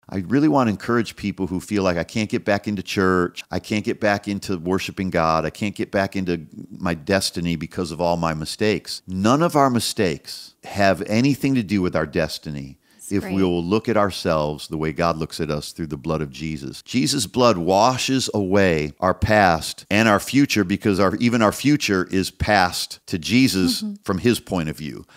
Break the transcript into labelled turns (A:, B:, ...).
A: I really want to encourage people who feel like I can't get back into church, I can't get back into worshiping God, I can't get back into my destiny because of all my mistakes. None of our mistakes have anything to do with our destiny. If we will look at ourselves the way God looks at us through the blood of Jesus. Jesus' blood washes away our past and our future, because even our future is past to Jesus from his point of view.